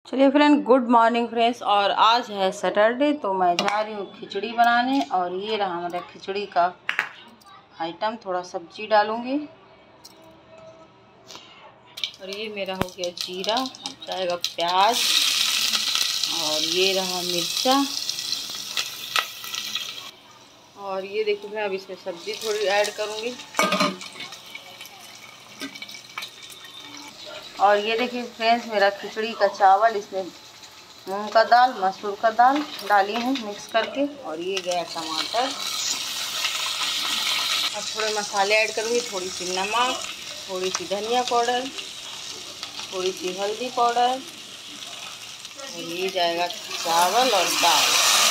चलिए friend, good morning friends. और आज है सैटरडे, तो मैं जा रही हूँ खिचड़ी बनाने। और ये रहा मेरा खिचड़ी का आइटम। थोड़ा सब्जी डालूँगी। और ये मेरा हो गया जीरा, अब जाएगा प्याज, और ये रहा मिर्चा। और ये देखिए मैं अब इसमें सब्जी थोड़ी ऐड करूँगी। और ये देखिए फ्रेंड्स, मेरा खिचड़ी का चावल, इसमें मूंग का दाल, मसूर का दाल डाली हूँ मिक्स करके। और ये गया टमाटर। अब थोड़े मसाले ऐड करूँगी, थोड़ी सी नमक, थोड़ी सी धनिया पाउडर, थोड़ी सी हल्दी पाउडर। और ये जाएगा चावल और दाल।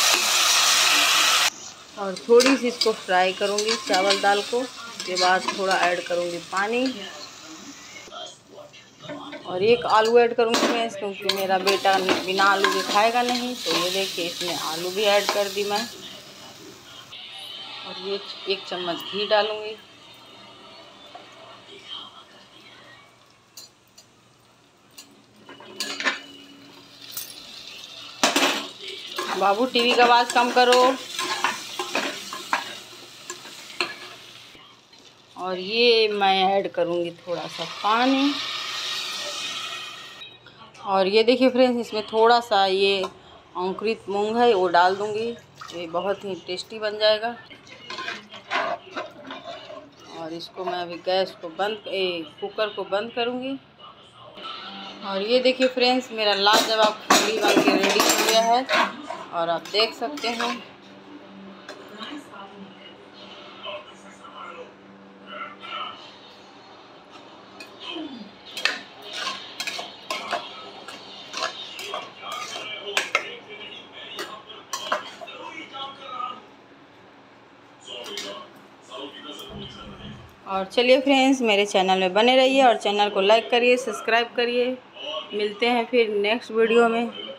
और थोड़ी सी इसको फ्राई करूँगी चावल दाल को। उसके बाद थोड़ा ऐड करूँगी पानी। और एक आलू ऐड करूँगी मैं, क्योंकि मेरा बेटा बिना आलू के खाएगा नहीं। तो ये देखिए इसमें आलू भी ऐड कर दी मैं। और ये 1 चम्मच घी डालूँगी। बाबू टीवी का आवाज़ कम करो। और ये मैं ऐड करूँगी थोड़ा सा पानी। और ये देखिए फ्रेंड्स, इसमें थोड़ा सा ये अंकुरित मूंग है, वो डाल दूँगी। ये बहुत ही टेस्टी बन जाएगा। और इसको मैं अभी गैस को कुकर को बंद करूँगी। और ये देखिए फ्रेंड्स, मेरा लाजवाब खिचड़ी बन के रेडी हो गया है। और आप देख सकते हैं। और चलिए फ्रेंड्स, मेरे चैनल में बने रहिए और चैनल को लाइक करिए, सब्सक्राइब करिए। मिलते हैं फिर नेक्स्ट वीडियो में।